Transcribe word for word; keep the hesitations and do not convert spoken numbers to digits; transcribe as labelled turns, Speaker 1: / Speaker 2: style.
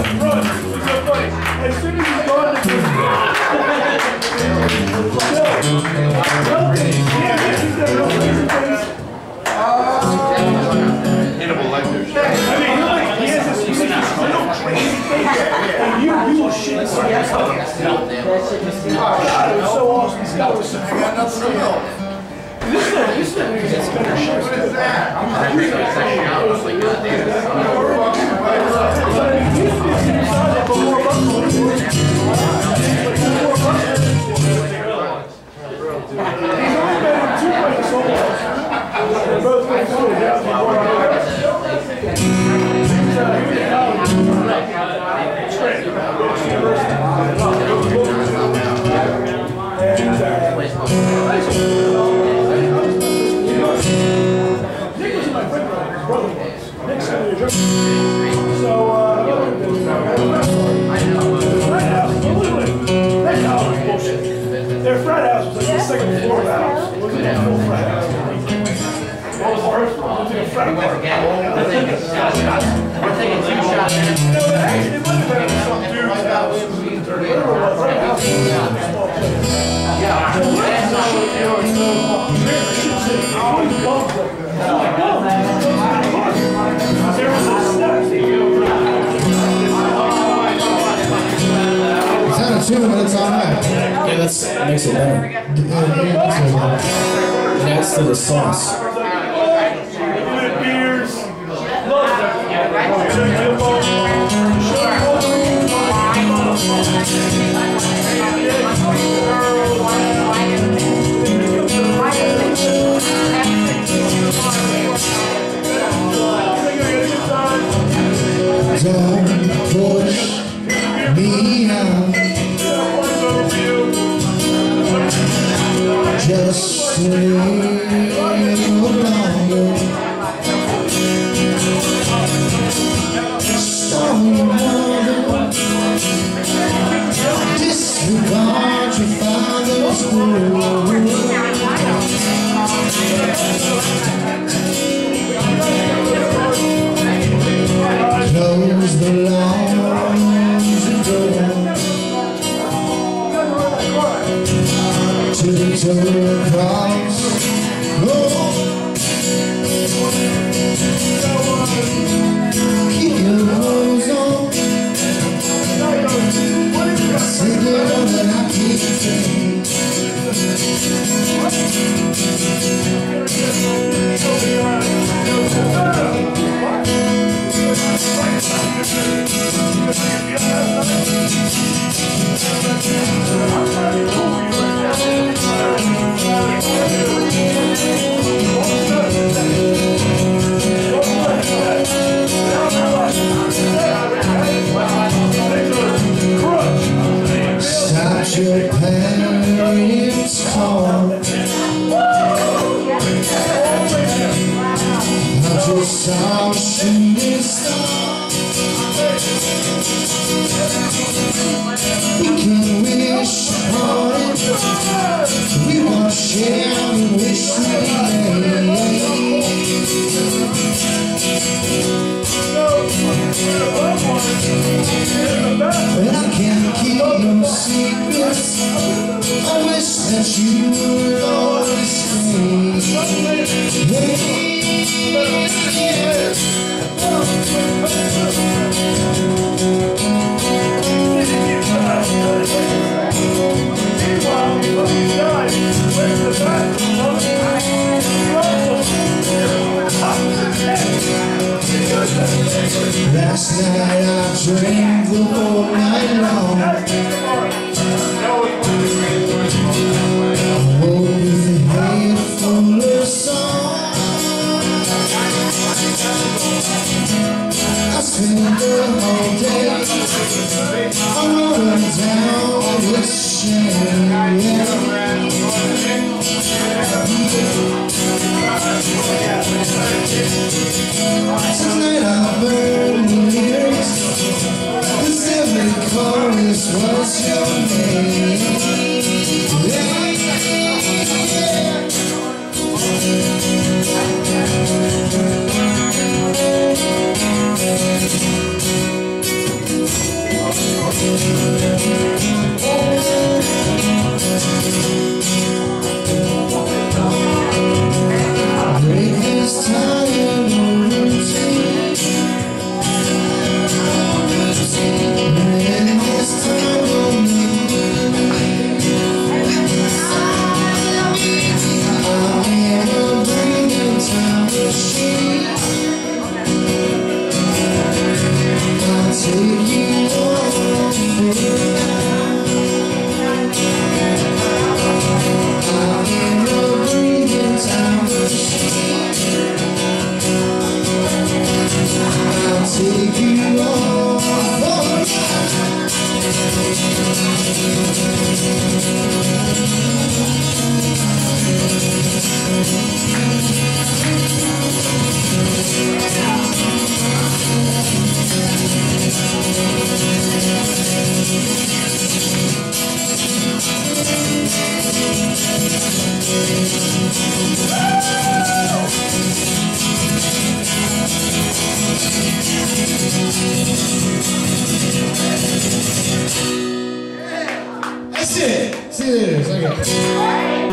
Speaker 1: front. It's so funny. As soon as he's gone to the
Speaker 2: Hannibal Lecter.
Speaker 1: I mean, he has this little crazy thing, and you do a shit. Oh, God, it was so awesome. This guy was so I got nothing to know. This is this is it's better shit. What is that? I'm not sure it's like God damn it. They're both pretty cool. So, uh, their frat house was like the second floor of the house. It wasn't a full frat house. What was the first one? It was like a frat house.
Speaker 3: We're taking two shots. We're taking two shots.
Speaker 1: No, actually, it wasn't like some dude's house. It was literally a frat house. Yeah. So, let's not show you know, it's shit city. I always loved it. I'm like, no, man. There was a steps.
Speaker 4: It's out of tune, but it's all right.
Speaker 5: Yeah, that's, that makes it better. It adds to the sauce.
Speaker 1: Good beers. Love that.
Speaker 4: Don't push me out. Just a little longer. Sorry, mother. Disregard your father's word. Close the laundry door. Tiptoe across. Oh. Keep your clothes on. Say the love that I keep saying. Stop your parents' call. I'm just out shooting star. We can wish upon it. We won't share the wish we made. But I can't keep no secrets. I wish that you would always stay. Last night I drank the whole night long. I woke with a head full of song. I spent the whole day I'm rolling down with shame. Tonight I burn the lyrics, 'cause every chorus was your name. Yeah, yeah. That's it. See you later. It's okay.